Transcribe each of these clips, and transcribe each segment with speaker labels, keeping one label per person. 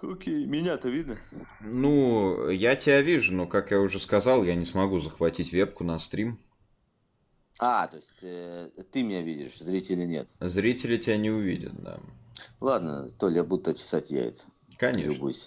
Speaker 1: Окей, меня-то видно?
Speaker 2: Ну, я тебя вижу, но, как я уже сказал, я не смогу захватить вебку на стрим.
Speaker 1: То есть ты меня видишь, зрители нет.
Speaker 2: Зрители тебя не увидят, да.
Speaker 1: Ладно, Толя, я буду чесать яйца.
Speaker 2: Конечно,
Speaker 1: Любуйся.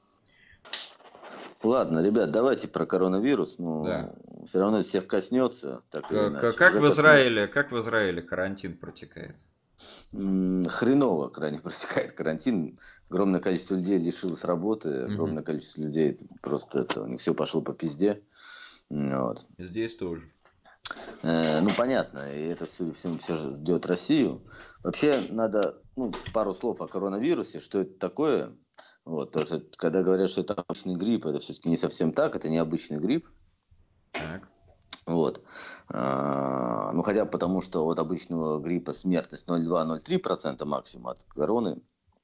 Speaker 1: Ладно, ребят, давайте про коронавирус.
Speaker 2: да.
Speaker 1: Ну, все равно всех коснется, так или иначе. Уже коснулся.
Speaker 2: Как в Израиле карантин протекает?
Speaker 1: Хреново крайне протекает карантин. Огромное количество людей лишилось работы.
Speaker 2: Мгм.
Speaker 1: Огромное количество людей просто у них все пошло по пизде. Вот.
Speaker 2: Здесь тоже.
Speaker 1: Ну, понятно, и это все же ждет Россию. Вообще, надо пару слов о коронавирусе, что это такое. Вот, потому что, когда говорят, что это обычный грипп, это все-таки не совсем так, это не обычный грипп.
Speaker 2: Так.
Speaker 1: Вот. Ну, хотя бы потому, что от обычного гриппа смертность 0,2-0,3% максимум, от короны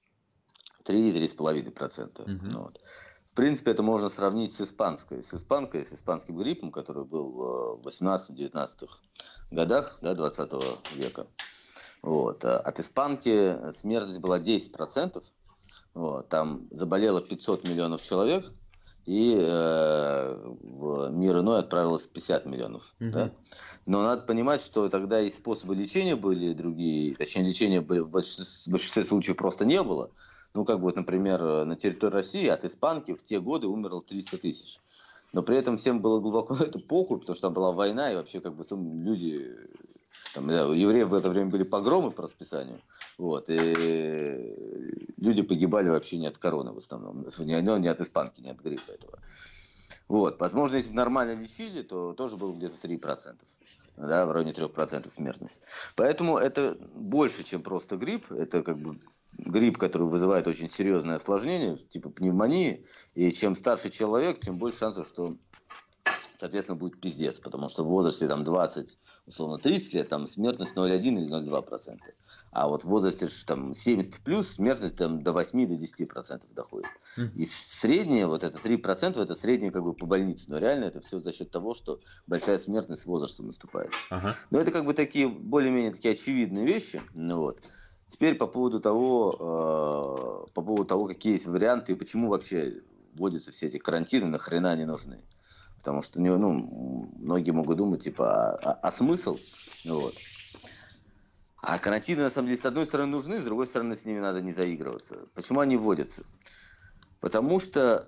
Speaker 1: 3-3,5%.
Speaker 2: Мгм.
Speaker 1: Вот. В принципе, это можно сравнить с испанским гриппом, который был в 18-19 годах, да, 20 века. Вот. От испанки смертность была 10%. Вот. Там заболело 500 миллионов человек, и в мир иной отправилось 50 миллионов. Да?
Speaker 2: Мгм.
Speaker 1: Но надо понимать, что тогда и способы лечения были другие, точнее, лечения в большинстве случаев просто не было. Ну, как бы, вот, например, на территории России от испанки в те годы умерло 300 тысяч. Но при этом всем было глубоко это похуй, потому что там была война, и вообще как бы люди, там, да, у евреев в это время были погромы по расписанию, вот, и люди погибали вообще не от короны в основном, не от испанки, не от гриппа этого. Вот, возможно, если бы нормально лечили, то тоже было где-то 3%, да, в районе 3% смертность. Поэтому это больше, чем просто грипп, это как бы грипп, который вызывает очень серьезное осложнение, типа пневмонии, и чем старше человек, тем больше шансов, что, соответственно, будет пиздец, потому что в возрасте там 20, условно 30 лет, там смертность 0,1 или 0,2%. А вот в возрасте там 70 плюс смертность там до 8-10% доходит.
Speaker 2: Мгм.
Speaker 1: И среднее, вот это 3%, это среднее как бы по больнице. Но реально это все за счет того, что большая смертность с возрастом наступает.
Speaker 2: Ага.
Speaker 1: Но это как бы такие более-менее такие очевидные вещи. Ну, вот. Теперь по поводу того, какие есть варианты и почему вообще вводятся все эти карантины, нахрена они нужны. Потому что многие могут думать, типа, а смысл? Вот. А карантины, на самом деле, с одной стороны нужны, с другой стороны, с ними надо не заигрываться. Почему они вводятся? Потому что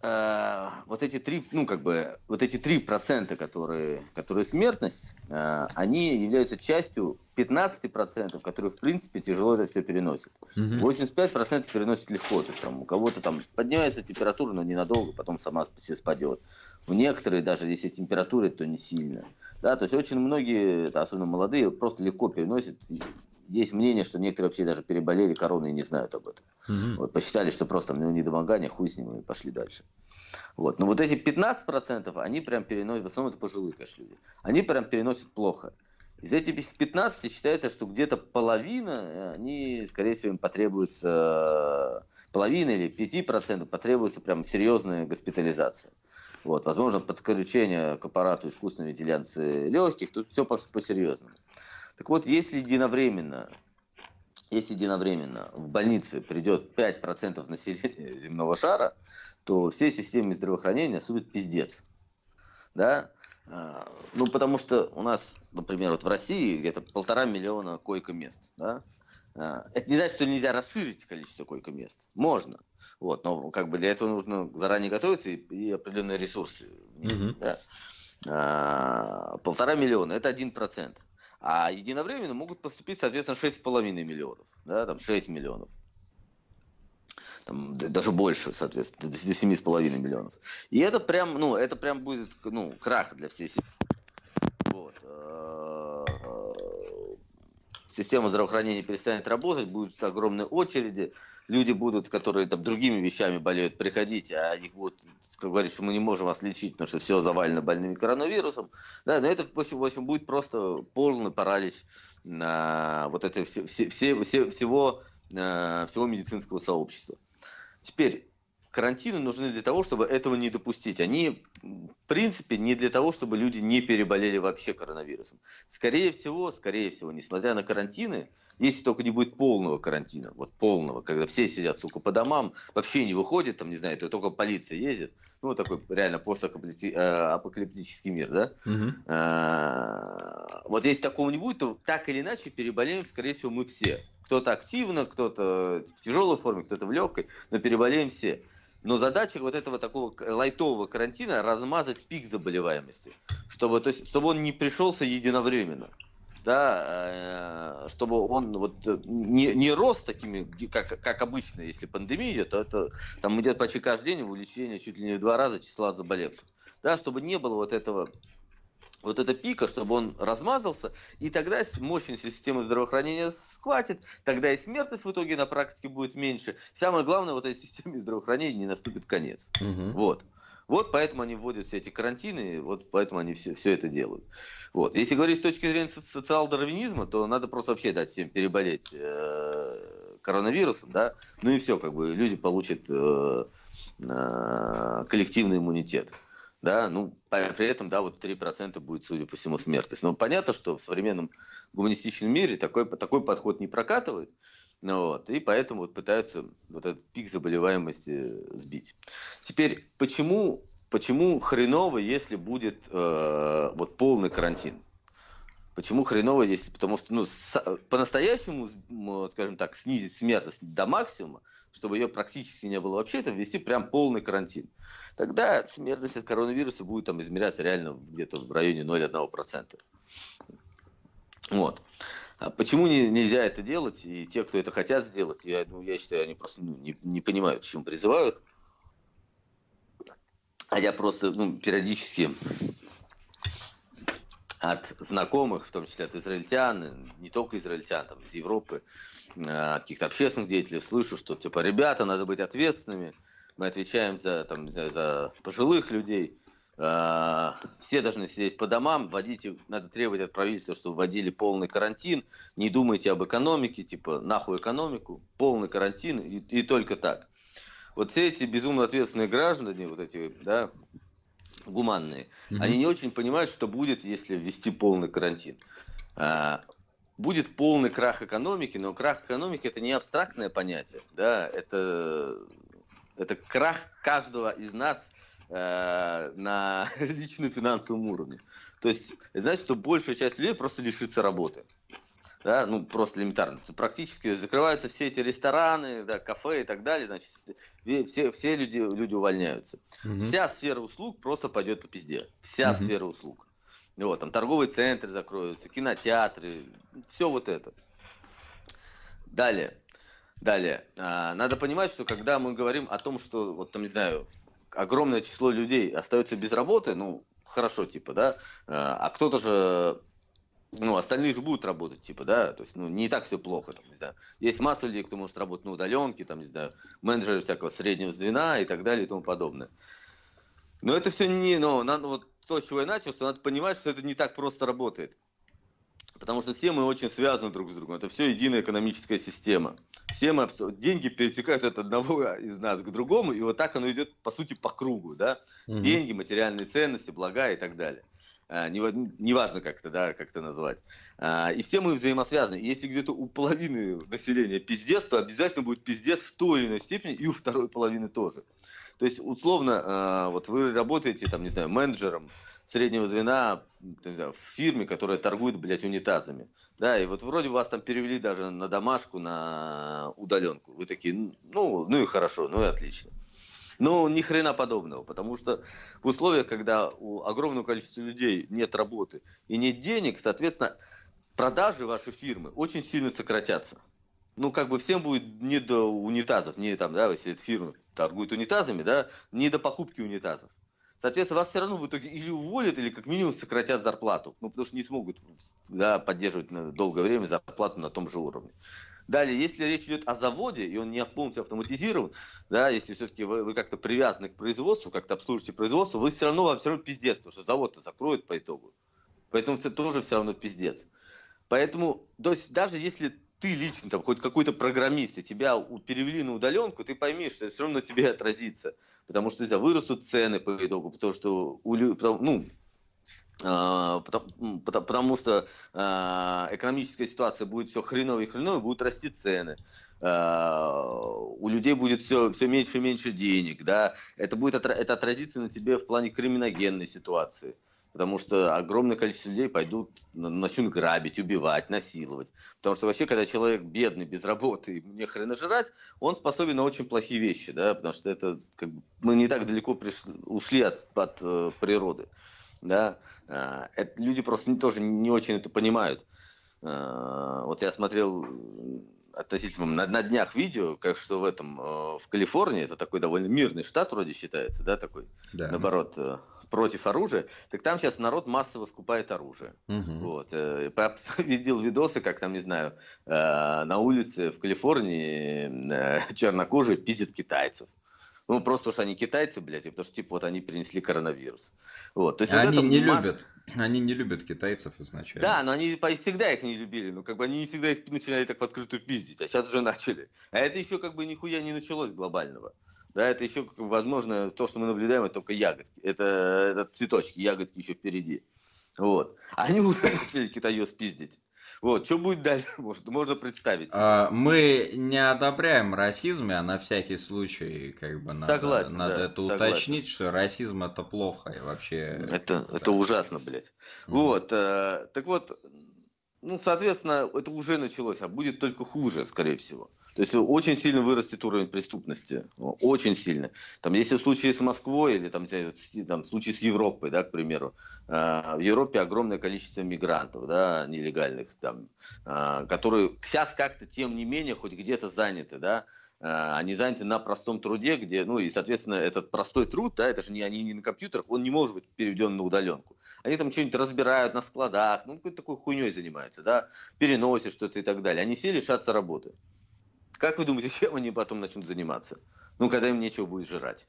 Speaker 1: вот эти 3%, которые смертность, они являются частью 15%, которые, в принципе, тяжело это все переносят.
Speaker 2: Мгм.
Speaker 1: 85% переносят легко. То есть, там, у кого-то там поднимается температура, но ненадолго, потом сама по себе спадет. У некоторых, даже если температура, то не сильно. Да, то есть очень многие, особенно молодые, просто легко переносят. Есть мнение, что некоторые вообще даже переболели короной и не знают об этом.
Speaker 2: Мгм.
Speaker 1: Вот, посчитали, что просто недомогание, хуй с ним, и пошли дальше. Вот. Но вот эти 15%, они прям переносят, в основном это пожилые, конечно, люди, они прям переносят плохо. Из этих 15 считается, что где-то половина, они, скорее всего, им потребуется, половина или 5% потребуется прям серьезная госпитализация. Вот, возможно, подключение к аппарату искусственной вентиляции легких, тут все по-серьезному. Так вот, если единовременно в больнице придет 5% населения земного шара, то всей системе здравоохранения наступит пиздец. Да? Ну, потому что у нас, например, вот в России где-то 1,5 миллиона койко-мест. Да? Это не значит, что нельзя расширить количество койко-мест. Можно. Вот, но как бы для этого нужно заранее готовиться и определенные ресурсы внести.
Speaker 2: Мгм.
Speaker 1: Да? 1,5 миллиона – это 1%. А единовременно могут поступить, соответственно, 6,5 миллионов, да, там 6 миллионов, там, даже больше, соответственно, до 7,5 миллионов. И это прям будет, крах для всей системы. Вот. Система здравоохранения перестанет работать, будут огромные очереди, люди будут, которые там другими вещами болеют, приходить, а их будут, как говорят, что мы не можем вас лечить, потому что все завалено больными коронавирусом. Да, но это, в общем, будет просто полный паралич на вот это всего медицинского сообщества. Теперь, карантины нужны для того, чтобы этого не допустить. Они, в принципе, не для того, чтобы люди не переболели вообще коронавирусом. Скорее всего, несмотря на карантины, Если только не будет полного карантина, вот полного, когда все сидят, сука, по домам, вообще не выходят, там, не знаю, это только полиция ездит, ну, вот такой реально постапокалиптический мир, да?
Speaker 2: Мгм.
Speaker 1: Вот если такого не будет, то так или иначе переболеем, скорее всего, мы все. Кто-то активно, кто-то в тяжелой форме, кто-то в легкой, но переболеем все. Но задача вот этого такого лайтового карантина размазать пик заболеваемости, чтобы, то есть, чтобы он не пришелся единовременно. Да, чтобы он вот не рос такими, как обычно, если пандемия идет, то это там идет почти каждый день увеличение чуть ли не в 2 раза числа заболевших. Да, чтобы не было вот этого пика, чтобы он размазался, и тогда мощность системы здравоохранения схватит, тогда и смертность в итоге на практике будет меньше. Самое главное, вот этой системе здравоохранения не наступит конец.
Speaker 2: Мгм.
Speaker 1: Вот. Вот поэтому они вводят все эти карантины, вот поэтому они все это делают. Вот. Если говорить с точки зрения социал-дарвинизма, то надо просто вообще дать всем переболеть коронавирусом, да, ну и все, как бы люди получат коллективный иммунитет. Да, ну, при этом, да, вот 3% будет, судя по всему, смертность. Но понятно, что в современном гуманистичном мире такой подход не прокатывает, ну, вот, и поэтому вот пытаются вот этот пик заболеваемости сбить. Теперь, почему хреново, если будет вот полный карантин? Почему хреново, если... Потому что, ну, по-настоящему, скажем так, снизить смертность до максимума, чтобы ее практически не было вообще, это ввести прям полный карантин. Тогда смертность от коронавируса будет там измеряться реально где-то в районе 0,1%. Вот. А почему нельзя это делать? И те, кто это хотят сделать, я считаю, они просто не понимают, к чему призывают. А я просто периодически от знакомых, в том числе от израильтян, не только израильтян, там, из Европы, от каких-то общественных деятелей слышу, что типа, ребята, надо быть ответственными, мы отвечаем за пожилых людей, все должны сидеть по домам, надо требовать от правительства, чтобы вводили полный карантин, не думайте об экономике, типа нахуй экономику, полный карантин и только так. Вот все эти безумно ответственные граждане, вот эти, да, гуманные, они не очень понимают, что будет, если ввести полный карантин. Будет полный крах экономики, но крах экономики это не абстрактное понятие, да, это крах каждого из нас на личном финансовом уровне. То есть, это значит, что большая часть людей просто лишится работы. Да, ну просто элементарно. Практически закрываются все эти рестораны, да, кафе и так далее, значит, все люди увольняются. Вся сфера услуг просто пойдет по пизде. Вся сфера услуг. Вот, там торговые центры закроются, кинотеатры, все вот это. Далее. Надо понимать, что когда мы говорим о том, что, вот там, не знаю, огромное число людей остается без работы, ну, хорошо, типа, да, а кто-то же, ну, остальные же будут работать, типа, да, то есть, ну, не так все плохо, там, не знаю. Есть масса людей, кто может работать на удаленке, там, не знаю, менеджеры всякого среднего звена и так далее и тому подобное. Но это все не, надо, вот то, с чего я начал, что надо понимать, что это не так просто работает. Потому что все мы очень связаны друг с другом. Это все единая экономическая система. Деньги перетекают от одного из нас к другому, и вот так оно идет, по сути, по кругу. Да? Деньги, материальные ценности, блага и так далее. Неважно, как это назвать. И все мы взаимосвязаны. И если где-то у половины населения пиздец, то обязательно будет пиздец в той или иной степени, и у второй половины тоже. То есть, условно, вот вы работаете, там, не знаю, менеджером среднего звена, не знаю, в фирме, которая торгует, блядь, унитазами. Да, и вот вроде вас там перевели даже на домашку, на удаленку. Вы такие, ну и хорошо, ну и отлично. Но ни хрена подобного, потому что в условиях, когда у огромного количества людей нет работы и нет денег, соответственно, продажи вашей фирмы очень сильно сократятся. Ну, как бы всем будет не до унитазов, не там, да, если эта фирма торгует унитазами, да, не до покупки унитазов. Соответственно, вас все равно в итоге или уволят, или как минимум сократят зарплату. Ну, потому что не смогут, да, поддерживать на долгое время зарплату на том же уровне. Далее, если речь идет о заводе, и он не полностью автоматизирован, да, если все-таки вы как-то привязаны к производству, как-то обслуживаете производство, вам все равно пиздец, потому что завод-то закроют по итогу. Поэтому это тоже все равно пиздец. Поэтому, то есть, даже если ты лично, там, хоть какой-то программист, и тебя перевели на удаленку, ты пойми, что это все равно на тебе отразится. Потому что вырастут цены по итогу, потому что Потому что экономическая ситуация будет все хреновее и хреновее, будут расти цены. У людей будет все меньше и меньше денег, да, это отразится на тебе в плане криминогенной ситуации, потому что огромное количество людей начнут грабить, убивать, насиловать, потому что вообще, когда человек бедный, без работы, ему не хрена жрать, он способен на очень плохие вещи, да, потому что это, как бы, мы не так далеко ушли от природы, да, люди просто тоже не очень это понимают. Вот я смотрел относительно на днях видео, как что в Калифорнии, это такой довольно мирный штат вроде считается, да, такой,
Speaker 2: Да.
Speaker 1: наоборот, против оружия, так там сейчас народ массово скупает оружие.
Speaker 2: Угу.
Speaker 1: Вот. Видел видосы, как там, не знаю, на улице в Калифорнии чернокожие пиздят китайцев. Ну, просто потому что они китайцы, блядь, и потому что, типа, вот они принесли коронавирус. Вот, то есть
Speaker 2: Они не любят. Они не любят китайцев изначально.
Speaker 1: Да, но они всегда их не любили. Ну, как бы они не всегда их начинали так в открытую пиздить, а сейчас уже начали. А это еще как бы нихуя не началось глобального. Да, это еще, возможно, то, что мы наблюдаем, это только ягодки. Это цветочки, ягодки еще впереди. Вот. Они уже начали китаёс пиздить. Вот, что будет дальше, можно представить себе.
Speaker 2: Мы не одобряем расизм, а на всякий случай как бы
Speaker 1: Согласен,
Speaker 2: надо
Speaker 1: да,
Speaker 2: это
Speaker 1: согласен.
Speaker 2: уточнить, что расизм это плохо и вообще.
Speaker 1: Это ужасно, блядь. Вот, так вот, ну, соответственно, это уже началось, а будет только хуже, скорее всего. То есть очень сильно вырастет уровень преступности, очень сильно. Там, если в случае с Москвой или там в случае с Европой, да, к примеру, в Европе огромное количество мигрантов, да, нелегальных, там, которые сейчас как-то, тем не менее, хоть где-то заняты, да, они заняты на простом труде, где, ну и, соответственно, этот простой труд, да, это же они не на компьютерах, он не может быть переведен на удаленку. Они там что-нибудь разбирают на складах, ну, какой-то такой хуйней занимаются, да, переносят что-то и так далее. Они все лишатся работы. Как вы думаете, чем они потом начнут заниматься? Ну, когда им нечего будет жрать.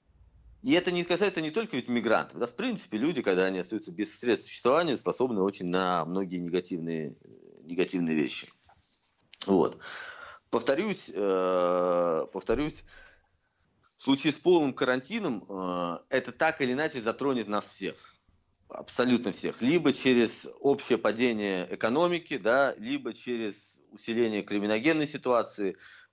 Speaker 1: И это не касается не только ведь мигрантов. Да, в принципе, люди, когда они остаются без средств существования, способны очень на многие негативные вещи. Вот. Повторюсь, в случае с полным карантином это так или иначе затронет нас всех. Абсолютно всех. Либо через общее падение экономики, да, либо через усиление криминогенной ситуации,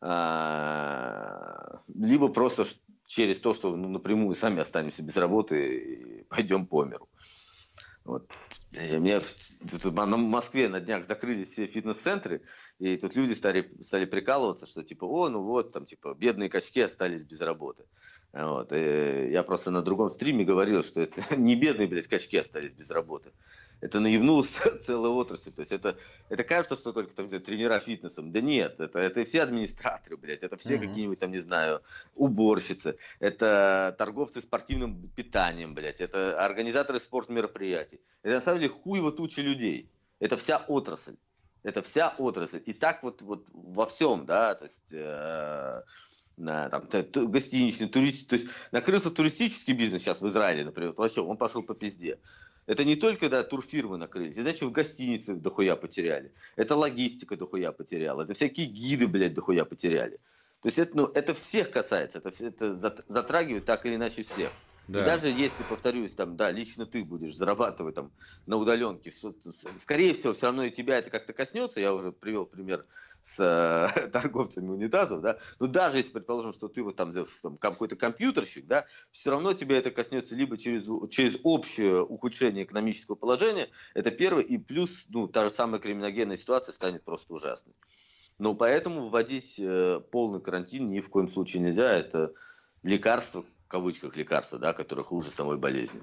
Speaker 1: либо просто через то, что напрямую сами останемся без работы и пойдем по миру. Вот. Меня в Москве на днях закрыли все фитнес-центры, и тут люди стали прикалываться, что типа, ну вот, там типа бедные качки остались без работы. Вот. И я просто на другом стриме говорил, что это не бедные, блядь, качки остались без работы. Это наебнулась целая отрасль. То есть это кажется, что только там тренера фитнесом. Да нет, это все администраторы, блядь, это все какие-нибудь там, не знаю, уборщицы, это торговцы спортивным питанием, блядь, это организаторы спортмероприятий. Это на самом деле хуево туча людей. Это вся отрасль. Это вся отрасль. И так вот во всем, да, то есть там, гостиничный, туристический, то есть накрылся туристический бизнес сейчас в Израиле, например, вообще он пошел по пизде. Это не только, да, турфирмы накрылись, иначе в гостиницах дохуя потеряли. Это логистика дохуя потеряла, это всякие гиды, блядь, дохуя потеряли. То есть это, это всех касается, это затрагивает так или иначе всех. Да. И даже если, повторюсь, там, да, лично ты будешь зарабатывать там на удаленке, скорее всего, все равно и тебя это как-то коснется. Я уже привел пример с торговцами унитазов, да. Но даже если предположим, что ты вот там какой-то компьютерщик, да, все равно тебя это коснется либо через общее ухудшение экономического положения, это первое, и плюс, ну, та же самая криминогенная ситуация станет просто ужасной. Но поэтому вводить полный карантин ни в коем случае нельзя. Это лекарство, в кавычках лекарство, да, которое хуже самой болезни.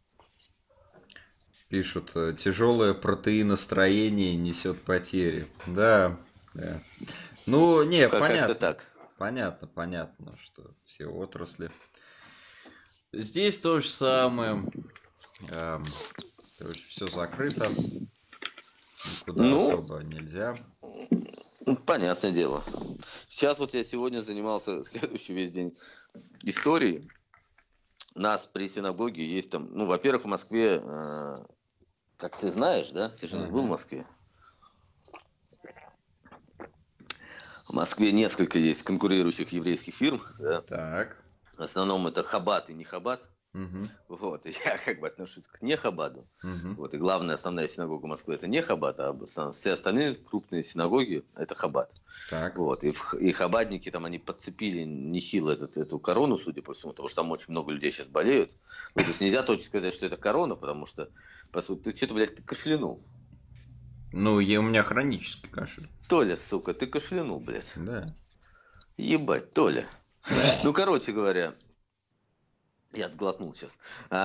Speaker 2: Пишут, тяжелое протеиностроение несет потери. Да, да. Ну, не, понятно.
Speaker 1: Так.
Speaker 2: Понятно, что все отрасли. Здесь то же самое. Все закрыто. Никуда особо нельзя.
Speaker 1: Понятное дело. Сейчас вот я сегодня занимался следующий весь день историей. У нас при синагоге есть там, ну, во-первых, в Москве, как ты знаешь, да? Ты же у нас был в Москве. В Москве несколько есть конкурирующих еврейских фирм. Да?
Speaker 2: Так.
Speaker 1: В основном это Хабат и не Хабат.
Speaker 2: Мгм.
Speaker 1: Вот, и я как бы отношусь к Нехабаду.
Speaker 2: Мгм.
Speaker 1: Вот, и главная основная синагога Москвы это не Хабад, а все остальные крупные синагоги это Хабад.
Speaker 2: Так.
Speaker 1: Вот, и хабадники там, они подцепили нехило эту корону, судя по всему, потому что там очень много людей сейчас болеют. Ну, то есть нельзя точно сказать, что это корона, потому что, по сути, ты что-то, блядь, ты кашлянул.
Speaker 2: Ну, у меня хронический кашель.
Speaker 1: Толя, сука, ты кашлянул, блядь.
Speaker 2: Да.
Speaker 1: Ебать, Толя. Ну, короче говоря, я сглотнул сейчас.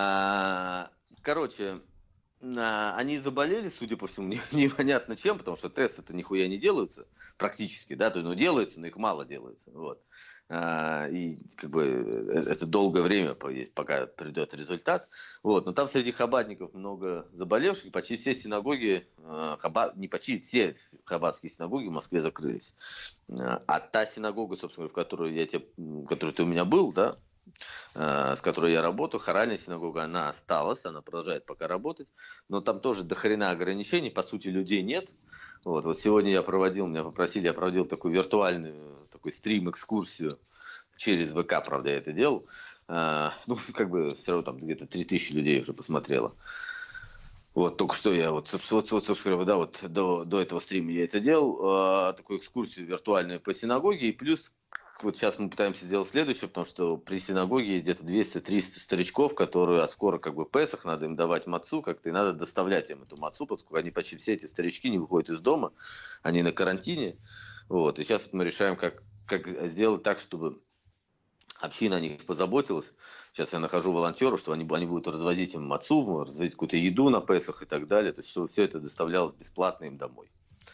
Speaker 1: Короче, они заболели, судя по всему, непонятно чем, потому что тесты-то нихуя не делаются практически, да, то есть, ну, делаются, но их мало делается, вот. И как бы это долгое время есть, пока придет результат. Вот. Но там среди хабадников много заболевших, почти все синагоги, не почти все хабадские синагоги в Москве закрылись. А та синагога, собственно, в которой которой ты у меня был, да, с которой я работаю, хоральная синагога, она осталась, она продолжает пока работать, но там тоже дохрена ограничений, по сути, людей нет. Вот сегодня меня попросили, я проводил такую виртуальную, такой стрим-экскурсию через ВК, правда, я это делал. Ну, как бы все равно там где-то 3000 людей уже посмотрело. Вот только что я собственно, да, вот до этого стрима я это делал, такую экскурсию виртуальную по синагоге, и плюс вот сейчас мы пытаемся сделать следующее, потому что при синагоге есть где-то 200-300 старичков, которые, скоро как бы Песах, надо им давать мацу как-то, и надо доставлять им эту мацу, поскольку они почти все эти старички не выходят из дома, они на карантине, вот, и сейчас вот мы решаем, как сделать так, чтобы община о них позаботилась. Сейчас я нахожу волонтеров, что они будут развозить им мацу, развозить какую-то еду на Песах и так далее. То есть все это доставлялось бесплатно им домой.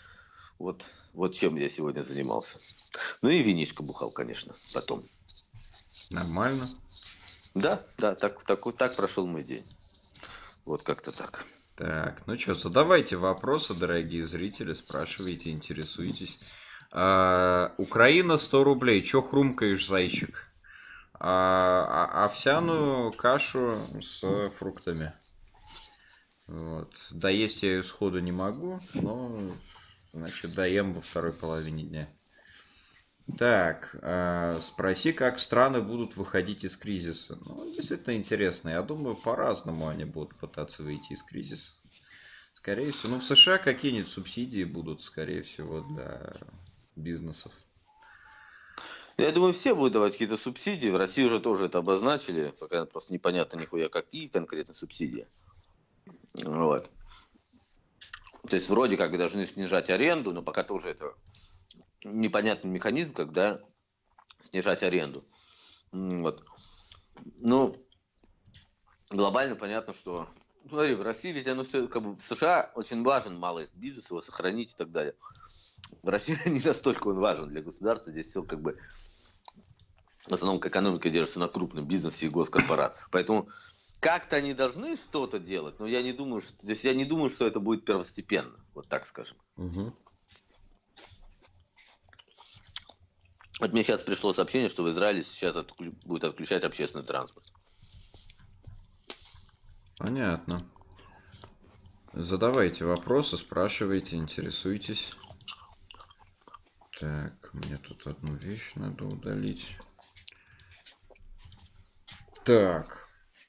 Speaker 1: Вот чем я сегодня занимался. Ну и винишко бухал, конечно, потом.
Speaker 2: Нормально.
Speaker 1: Да, так прошел мой день. Вот как-то так.
Speaker 2: Так, ну что, задавайте вопросы, дорогие зрители, спрашивайте, интересуйтесь. Украина 100 рублей. Чё хрумкаешь, зайчик? Овсяную кашу с фруктами. Вот. Доесть я ее сходу не могу, но, значит, доем во второй половине дня. Так, спроси, как страны будут выходить из кризиса. Ну, действительно интересно. Я думаю, по-разному они будут пытаться выйти из кризиса. Скорее всего, ну в США какие-нибудь субсидии будут, скорее всего, для бизнесов.
Speaker 1: Я думаю, все будут давать какие-то субсидии. В России уже тоже это обозначили. Пока просто непонятно нихуя, какие конкретно субсидии. Вот. То есть вроде как должны снижать аренду, но пока тоже это непонятный механизм, когда снижать аренду. Вот. Ну, глобально понятно, что смотри, в России ведь оно все, как бы в США очень важен малый бизнес, его сохранить и так далее. В России не настолько он важен для государства, здесь все как бы в основном экономика держится на крупном бизнесе и госкорпорациях. Поэтому как-то они должны что-то делать, но я не думаю, что это будет первостепенно, вот так скажем.
Speaker 2: Угу.
Speaker 1: Вот мне сейчас пришло сообщение, что в Израиле сейчас будет отключать общественный транспорт.
Speaker 2: Понятно. Задавайте вопросы, спрашивайте, интересуйтесь. Так, мне тут одну вещь надо удалить. Так.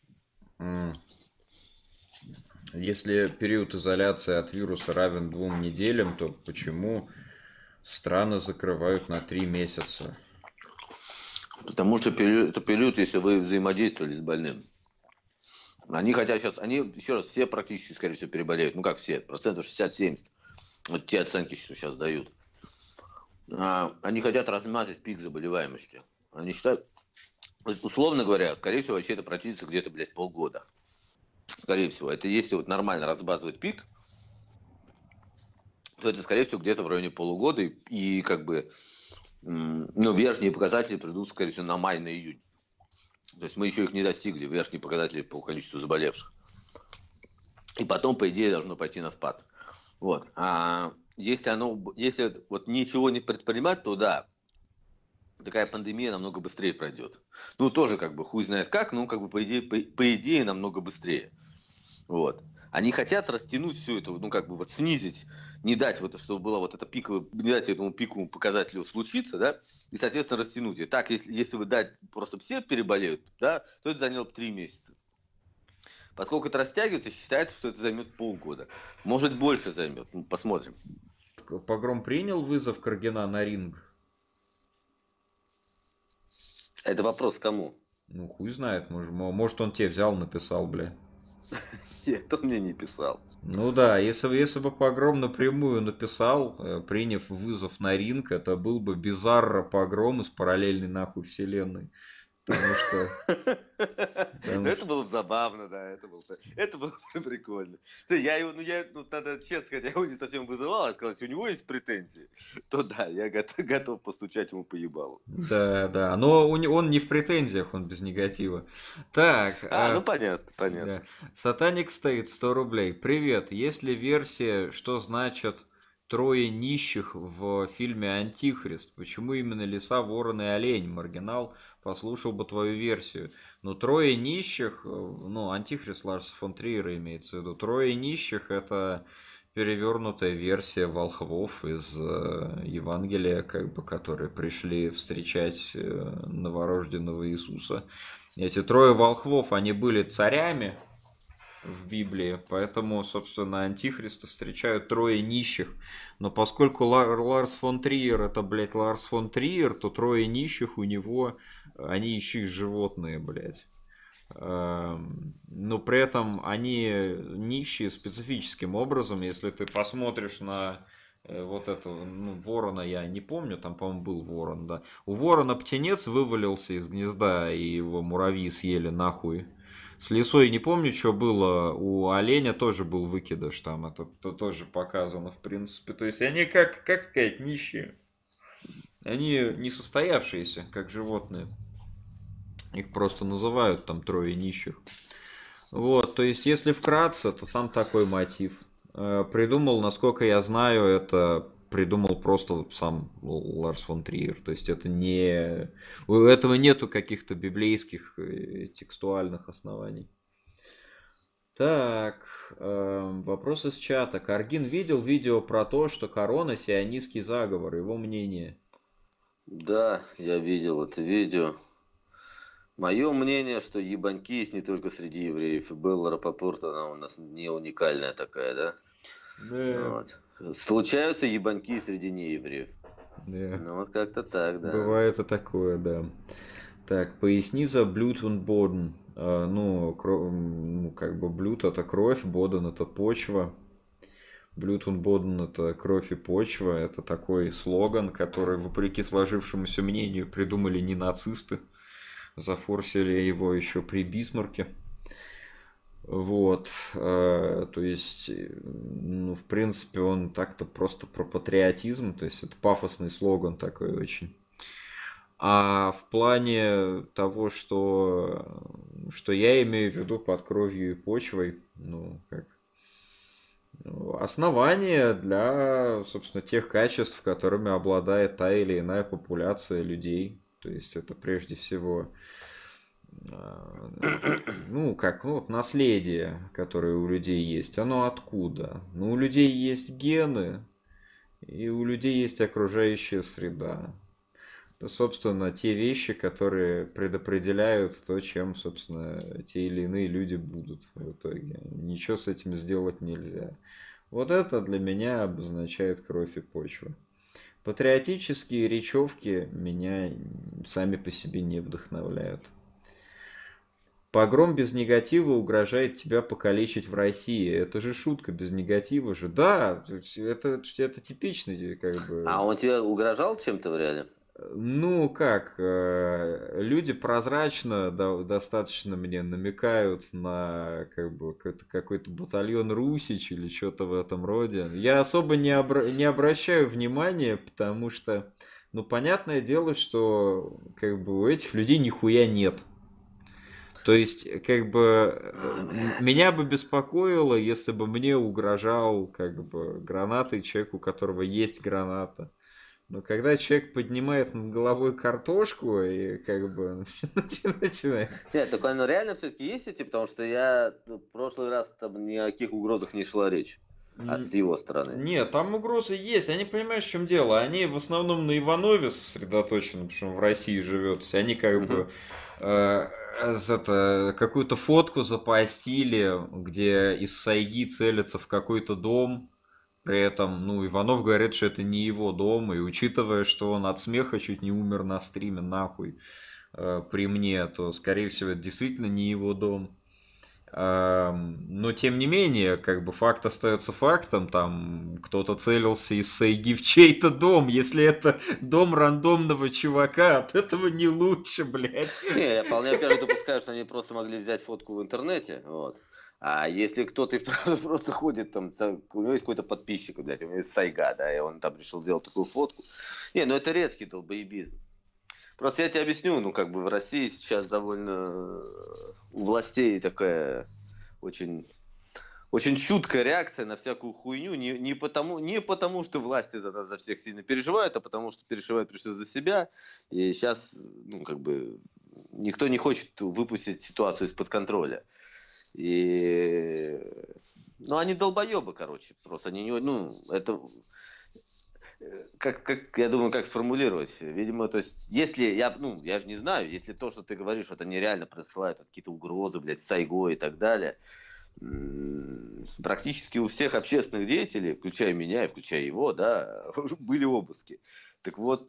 Speaker 2: Если период изоляции от вируса равен 2 неделям, то почему страны закрывают на 3 месяца?
Speaker 1: Потому что это период, если вы взаимодействовали с больным. Они хотят сейчас, они, еще раз, все практически, скорее всего, переболеют. Ну как все, процентов 60-70. Вот те оценки, что сейчас дают. Они хотят размазать пик заболеваемости. Они считают, условно говоря, скорее всего, вообще это протянется где-то, блядь, полгода. Скорее всего. Это если вот нормально разбазывать пик, то это, скорее всего, где-то в районе полугода. И как бы, ну, верхние показатели придут, скорее всего, на май, на июнь. То есть мы еще их не достигли, верхние показатели по количеству заболевших. И потом, по идее, должно пойти на спад. Вот. А если вот ничего не предпринимать, то да, такая пандемия намного быстрее пройдет. Ну, тоже как бы хуй знает как, но как бы по идее намного быстрее. Вот. Они хотят растянуть все это, ну, как бы вот снизить, не дать вот, чтобы было вот это пиковое, не дать этому пиковому показателю случиться, да, и, соответственно, растянуть. И так, если вы дать, просто все переболеют, да, то это заняло бы 3 месяца. Поскольку это растягивается, считается, что это займет полгода. Может, больше займет. Ну, посмотрим.
Speaker 2: Погром принял вызов Каргина на ринг?
Speaker 1: Это вопрос кому?
Speaker 2: Ну, хуй знает, может он тебе взял, написал, бля.
Speaker 1: Нет, он мне не писал.
Speaker 2: Ну да, если бы Погром напрямую написал, приняв вызов на ринг, это был бы Bizarro Погром из параллельной нахуй вселенной. Потому что...
Speaker 1: Это было бы забавно, да, это было бы прикольно. Я его, надо честно сказать, я его не совсем вызывал, а сказать, у него есть претензии, то да, я готов постучать ему по ебалу.
Speaker 2: Да, но он не в претензиях, он без негатива. Так.
Speaker 1: Ну понятно.
Speaker 2: Да. Сатаник стоит 100 рублей. Привет, есть ли версия, что значит трое нищих в фильме «Антихрист»? Почему именно лиса, ворон и олень? Маргинал послушал бы твою версию. Ну, трое нищих, ну, «Антихрист» Ларса фон Триера имеется в виду. Трое нищих — это перевернутая версия волхвов из Евангелия, как бы, которые пришли встречать новорожденного Иисуса. Эти трое волхвов, они были царями в Библии, поэтому, собственно, Антихриста встречают трое нищих. Но поскольку Ларс фон Триер это, блядь, Ларс фон Триер, то трое нищих у него, они еще и животные, блядь. Но при этом они нищие специфическим образом. Если ты посмотришь на вот этого, ворона, я не помню, там, по-моему, был ворон, да. У ворона птенец вывалился из гнезда, и его муравьи съели нахуй. С лисой не помню, что было. У оленя тоже был выкидыш, там это тоже показано, в принципе. То есть они, как сказать, нищие. Они не состоявшиеся, как животные. Их просто называют там трое нищих. Вот, то есть, если вкратце, то там такой мотив. Придумал, насколько я знаю, это придумал просто сам Ларс фон Триер. То есть, это не... У этого нету каких-то библейских текстуальных оснований. Так, вопрос из чата. Каргин видел видео про то, что корона сионистский заговор, его мнение?
Speaker 1: Да, я видел это видео. Мое мнение, что ебаньки есть не только среди евреев. И Белла Рапопорт, она у нас не уникальная такая, да?
Speaker 2: Да.
Speaker 1: Вот. Случаются ебаньки среди неевреев.
Speaker 2: Да.
Speaker 1: Ну вот как-то так, да.
Speaker 2: Бывает и такое, да. Так, поясни за Blut und Boden. Как бы Blut это кровь, Boden это почва. Blut und Boden это кровь и почва. Это такой слоган, который, вопреки сложившемуся мнению, придумали не нацисты. Зафорсили его еще при Бисмарке. Вот. То есть, в принципе, он так-то просто про патриотизм. То есть, это пафосный слоган такой очень. А в плане того, что я имею в виду под кровью и почвой, основание для, собственно, тех качеств, которыми обладает та или иная популяция людей. То есть это прежде всего наследие, которое у людей есть. Оно откуда? У людей есть гены, и у людей есть окружающая среда. Это, собственно, те вещи, которые предопределяют то, чем, собственно, те или иные люди будут в итоге. Ничего с этим сделать нельзя. Вот это для меня обозначает кровь и почва. Патриотические речевки меня сами по себе не вдохновляют. Погром без негатива угрожает тебя покалечить в России. Это же шутка, без негатива же. Да, это типичный, как бы...
Speaker 1: А он тебе угрожал чем-то в реале?
Speaker 2: Люди прозрачно достаточно мне намекают на какой-то батальон Русич или что-то в этом роде. Я особо не обращаю внимания, потому что, понятное дело, что у этих людей нихуя нет. То есть, меня бы беспокоило, если бы мне угрожал, гранатой человек, у которого есть граната. Но когда человек поднимает над головой картошку и начинает...
Speaker 1: Нет, так оно реально все-таки есть эти, потому что я в прошлый раз там ни о каких угрозах не шла речь. с его стороны.
Speaker 2: Нет, там угрозы есть. Они, понимаешь, в чем дело? Они в основном на Иванове сосредоточены, потому что он в России живет. То есть они как бы какую-то фотку запостили, где из сайги целятся в какой-то дом. При этом, ну, Иванов говорит, что это не его дом, и учитывая, что он от смеха чуть не умер на стриме, нахуй, при мне, то, скорее всего, это действительно не его дом. Но, тем не менее, как бы факт остается фактом, там кто-то целился из сайги в чей-то дом, если это дом рандомного чувака, от этого не лучше, блядь.
Speaker 1: Не, я вполне, во-первых, допускаю, что они просто могли взять фотку в интернете, вот. А если кто-то просто ходит, там, у него есть какой-то подписчик, блядь, у него есть сайга, да, и он там решил сделать такую фотку. Не, ну это редкий долбоебизм. Просто я тебе объясню, ну как бы в России сейчас довольно у властей такая очень, очень чуткая реакция на всякую хуйню, не потому, что власти за всех сильно переживают, а потому что переживают прежде всего за себя. И сейчас, ну как бы, никто не хочет выпустить ситуацию из-под контроля. И... Ну, они долбоебы, короче, просто они не... Ну, это... Я думаю, как сформулировать? Видимо, то есть, если я же не знаю, если то, что ты говоришь, это нереально присылают какие-то угрозы, блядь, сайго и так далее, практически у всех общественных деятелей, включая меня и включая его, да, были обыски. Так вот,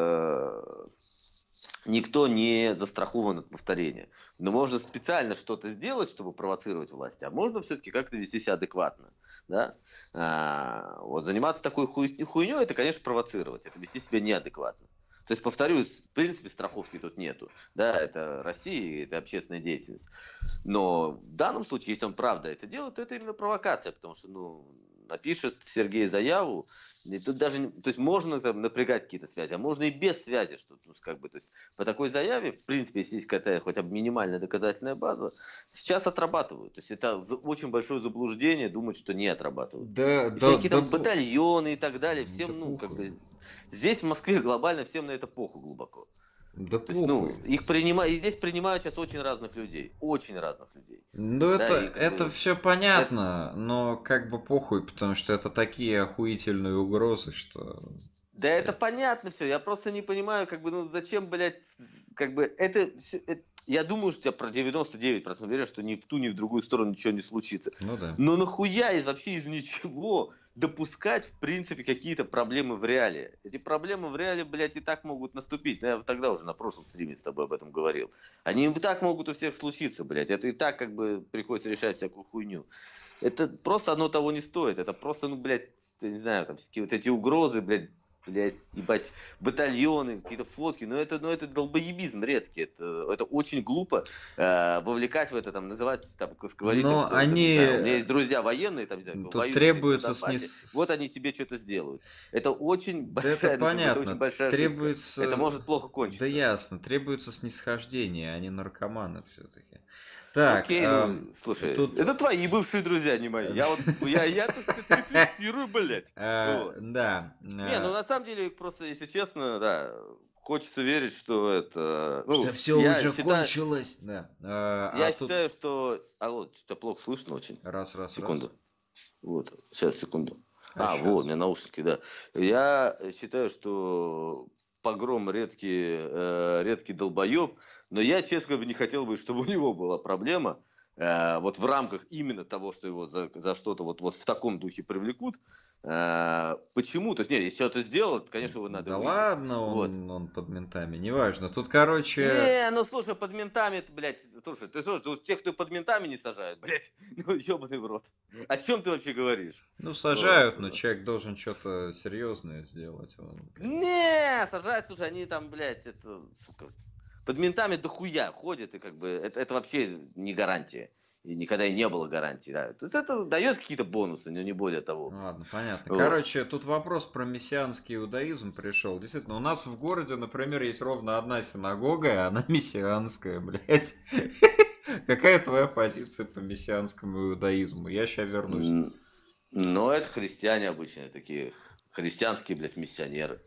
Speaker 1: никто не застрахован от повторения. Но можно специально что-то сделать, чтобы провоцировать власти, а можно все-таки как-то вести себя адекватно. Да? Вот заниматься такой хуйней, это, конечно, провоцировать, это вести себя неадекватно. То есть, повторюсь, в принципе, страховки тут нету. Да, это Россия, это общественная деятельность. Но в данном случае, если он правда это делает, то это именно провокация, потому что, ну, напишет Сергей заяву, и тут даже, то есть можно там напрягать какие-то связи, а можно и без связи, что, ну, как бы, то есть по такой заяве, в принципе, если есть какая-то хотя бы минимальная доказательная база, сейчас отрабатывают. То есть это очень большое заблуждение думать, что не отрабатывают.
Speaker 2: Да,
Speaker 1: всякие там батальоны и так далее, всем,
Speaker 2: да,
Speaker 1: ну, как бы, здесь в Москве глобально всем на это похуй глубоко.
Speaker 2: Да
Speaker 1: то есть, ну, их принимают, и здесь принимают сейчас очень разных людей,
Speaker 2: Ну,
Speaker 1: да,
Speaker 2: это все понятно, но как бы похуй, потому что это такие охуительные угрозы, что...
Speaker 1: Да это понятно все, я просто не понимаю, как бы, ну зачем, блядь, как бы, я думаю, что у тебя про 99% верят, что ни в ту, ни в другую сторону ничего не случится.
Speaker 2: Ну да.
Speaker 1: Но нахуя вообще из ничего допускать, в принципе, какие-то проблемы в реале? Эти проблемы в реале, блядь, и так могут наступить. Я тогда уже на прошлом стриме с тобой об этом говорил. Они и так могут у всех случиться, блядь. Это и так, как бы, приходится решать всякую хуйню. Это просто оно того не стоит. Это просто, ну, блядь, я не знаю, там, вот эти угрозы, блядь, ебать, батальоны, какие-то фотки, но это долбоебизм редкий, это очень глупо вовлекать в это, там, называть, там, говорить, там, что
Speaker 2: они...
Speaker 1: это, знаю, у меня есть друзья военные, там,
Speaker 2: тут требуется
Speaker 1: вот они тебе что-то сделают. Это очень большая,
Speaker 2: это понятно.
Speaker 1: Это очень большая
Speaker 2: требуется...
Speaker 1: ошибка. Это может плохо кончиться.
Speaker 2: Да ясно, требуется снисхождение, а не наркоманы все-таки. Так,
Speaker 1: окей, ну, слушай, это твои бывшие друзья, не мои. Я так сказать, рефлексирую, блядь.
Speaker 2: Да.
Speaker 1: Не, ну на самом деле, просто, если честно, да, хочется верить, что это... Ну,
Speaker 2: что все уже кончилось. Да.
Speaker 1: Я считаю, что... вот, что-то плохо слышно очень.
Speaker 2: Раз.
Speaker 1: Секунду. Вот, сейчас, секунду. Вот, у меня наушники, да. Я считаю, что Погром редкий долбоеб, но я, честно говоря, не хотел бы, чтобы у него была проблема. Вот в рамках именно того, что его за что-то вот в таком духе привлекут. Почему? То есть, нет, если что-то сделал, конечно, его надо...
Speaker 2: Да ладно, он под ментами, неважно. Тут, короче...
Speaker 1: Не, ну слушай, под ментами, блядь, слушай, ты тех, кто под ментами не сажают, блядь, ну ебаный в рот. О чем ты вообще говоришь?
Speaker 2: Ну, сажают, но человек должен что-то серьезное сделать.
Speaker 1: Не, сажают, слушай, они там, блядь, это, сука, под ментами дохуя ходят, и как бы, это вообще не гарантия. И никогда и не было гарантии, да. То есть это дает какие-то бонусы, но не более того.
Speaker 2: Ладно, понятно. Короче, тут вопрос про мессианский иудаизм пришел. Действительно, у нас в городе, например, есть ровно одна синагога, и она мессианская, блядь. Какая твоя позиция по мессианскому иудаизму? Я сейчас вернусь.
Speaker 1: Ну, это христиане обычные такие, христианские, блядь, миссионеры.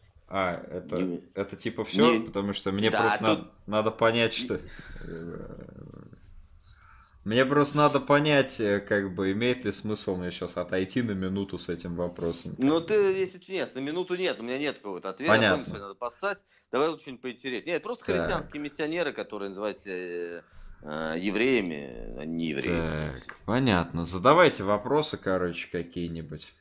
Speaker 2: Это типа все, потому что мне просто надо понять, что... Мне просто надо понять, как бы, имеет ли смысл мне сейчас отойти на минуту с этим вопросом, как
Speaker 1: Ну, ты,
Speaker 2: бы.
Speaker 1: если нет, на минуту нет, у меня нет какого-то ответа, я понял, что
Speaker 2: Понятно.
Speaker 1: надо поссать, давай лучше что-нибудь поинтереснее. Нет, просто
Speaker 2: Так,
Speaker 1: христианские миссионеры, которые называются евреями, а не евреями, вот и все.
Speaker 2: так, понятно. Задавайте вопросы, короче, какие-нибудь.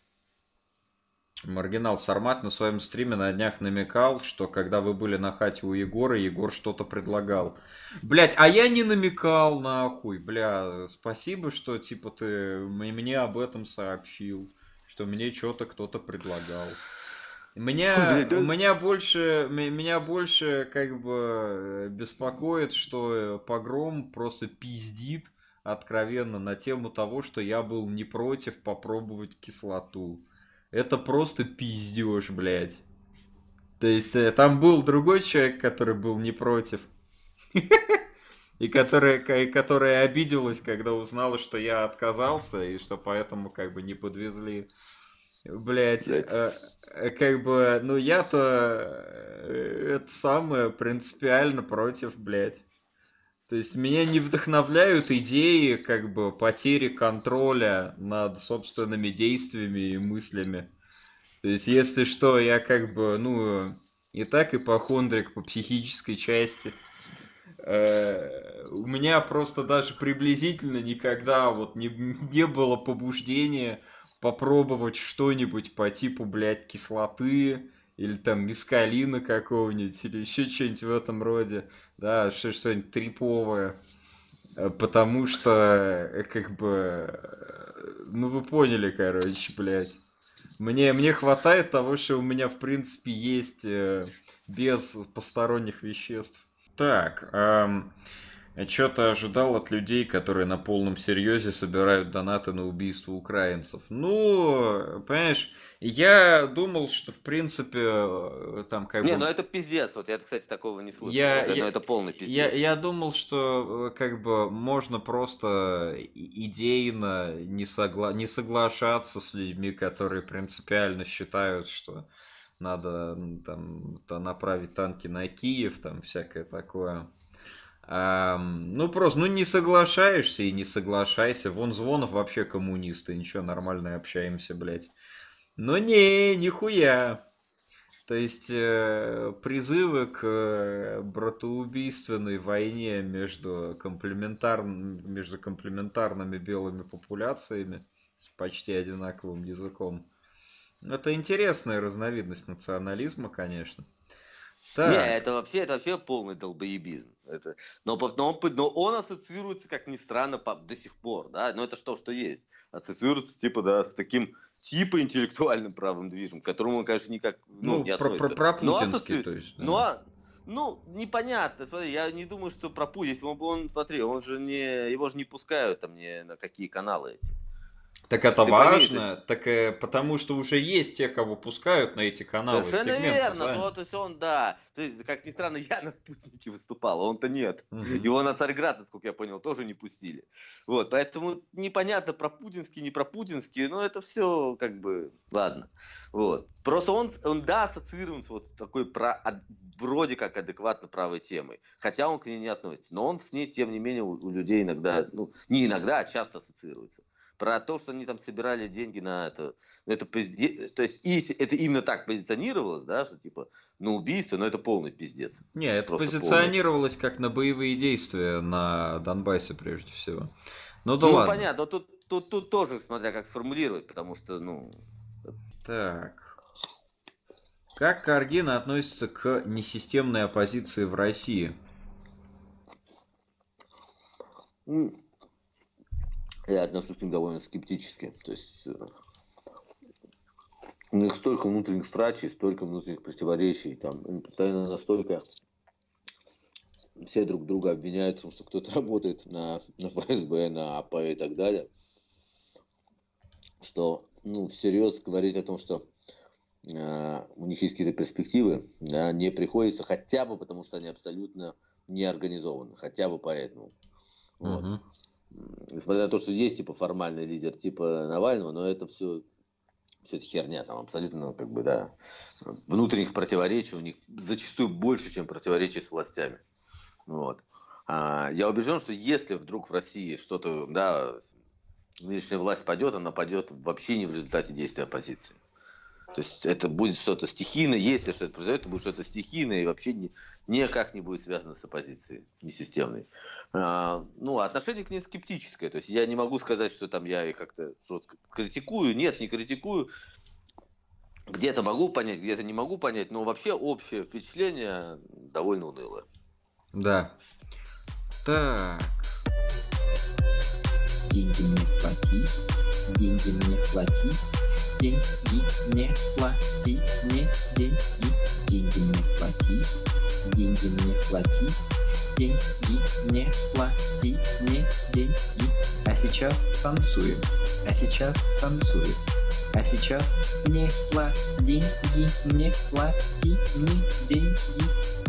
Speaker 2: Маргинал Сармат на своем стриме на днях намекал, что когда вы были на хате у Егора, Егор что-то предлагал. Блять, а я не намекал, нахуй, бля. Спасибо, что типа ты мне об этом сообщил, что мне что-то кто-то предлагал.
Speaker 1: Ой, блядь, да.
Speaker 2: Меня больше как бы беспокоит, что погром просто пиздит откровенно на тему того, что я был не против попробовать кислоту. Это просто пиздеж, блядь. То есть там был другой человек, который был не против. И которая обиделась, когда узнала, что я отказался, и что поэтому как бы не подвезли. Блять,
Speaker 1: Блядь.
Speaker 2: как бы, ну я-то это самое принципиально против, блять. То есть меня не вдохновляют идеи как бы потери контроля над собственными действиями и мыслями. То есть если что, я как бы, ну, и так ипохондрик по психической части. У меня просто даже приблизительно никогда вот не было побуждения попробовать что-нибудь по типу, блядь, кислоты или там мискалина какого-нибудь или еще что-нибудь в этом роде. Да, что-нибудь триповое. Потому что, как бы, ну вы поняли, короче, блядь. Мне хватает того, что у меня, в принципе, есть без посторонних веществ. Так, что ты ожидал от людей, которые на полном серьезе собирают донаты на убийство украинцев? Ну, понимаешь, я думал, что, в принципе, там как
Speaker 1: Не, ну
Speaker 2: бы...
Speaker 1: это пиздец, вот я, кстати, такого не слышал,
Speaker 2: Я,
Speaker 1: вот,
Speaker 2: я,
Speaker 1: ну это полный
Speaker 2: я,
Speaker 1: пиздец.
Speaker 2: я думал, что как бы можно просто идейно не соглашаться с людьми, которые принципиально считают, что надо направить танки на Киев, там всякое такое. Ну просто, ну не соглашаешься и не соглашайся. Вон Звонов вообще коммунисты, ничего, нормально общаемся, блядь. Но не, нихуя. То есть призывы к братоубийственной войне между комплементарными белыми популяциями с почти одинаковым языком. Это интересная разновидность национализма, конечно.
Speaker 1: Не,
Speaker 2: Так,
Speaker 1: это вообще полный долбоебизм. Но он ассоциируется, как ни странно, до сих пор, да, но это что есть. Ассоциируется, типа, да, с таким типа интеллектуальным правым движем, к которому он, конечно, никак, ну,
Speaker 2: ну,
Speaker 1: не относится.
Speaker 2: про
Speaker 1: Но
Speaker 2: путинский, то есть,
Speaker 1: ну,
Speaker 2: да.
Speaker 1: ну, непонятно, смотри, я не думаю, что про Путин, если смотри, его же не пускают там ни на какие каналы эти.
Speaker 2: Так это
Speaker 1: Ты пойми, то есть.
Speaker 2: важно, так потому что уже есть те, кого пускают на эти каналы,
Speaker 1: Совершенно
Speaker 2: сегмент
Speaker 1: верно,
Speaker 2: занят.
Speaker 1: то есть он, да, как ни странно, я на спутнике выступал, а он-то нет.
Speaker 2: Мгм.
Speaker 1: Его на Царьград, насколько я понял, тоже не пустили. Вот, поэтому непонятно про путинский, не про путинский, но это все как бы, ладно. Вот. Просто он да, ассоциирован с вот такой вроде как адекватно правой темой, хотя он к ней не относится, но он с ней, тем не менее, у людей иногда, ну, не иногда, а часто ассоциируется. Про то, что они там собирали деньги на это, то есть, если это именно так позиционировалось, да, что типа на убийство, но это полный пиздец.
Speaker 2: Не, это
Speaker 1: Просто полный.
Speaker 2: позиционировалось как на боевые действия на Донбассе прежде всего. Ну да
Speaker 1: Ну,
Speaker 2: ладно.
Speaker 1: понятно, тут тоже, смотря как сформулировать, потому что, ну,
Speaker 2: Так. Как Каргина относится к несистемной оппозиции в России?
Speaker 1: я отношусь к ним довольно скептически. То есть у них столько внутренних страчей, столько внутренних противоречий, там, они постоянно настолько все друг друга обвиняют в том, что кто-то работает на ФСБ, на АП и так далее, что, ну, всерьез говорить о том, что у них есть какие-то перспективы, да, не приходится, хотя бы потому, что они абсолютно не организованы, хотя бы поэтому. Вот.
Speaker 2: Угу.
Speaker 1: Несмотря на то, что есть типа формальный лидер типа Навального, но это все это херня, там абсолютно как бы, да, внутренних противоречий у них зачастую больше, чем противоречий с властями. Вот. Я убежден, что если вдруг в России что-то, да, нынешняя власть падет, она падет вообще не в результате действия оппозиции. То есть это будет что-то стихийное, если что-то произойдет, это будет что-то стихийное и вообще никак не будет связано с оппозицией, не системной. Отношение к ней скептическое. То есть я не могу сказать, что там я их как-то жестко критикую. Нет, не критикую. Где-то могу понять, где-то не могу понять, но вообще общее впечатление довольно унылое.
Speaker 2: Да. Так.
Speaker 3: Деньги мне плати, деньги мне плати, деньги мне плати, мне деньги мне плати, деньги мне плати, деньги мне плати, мне деньги. А сейчас танцуем, а сейчас танцуем, а сейчас мне плати, деньги мне плати, мне деньги.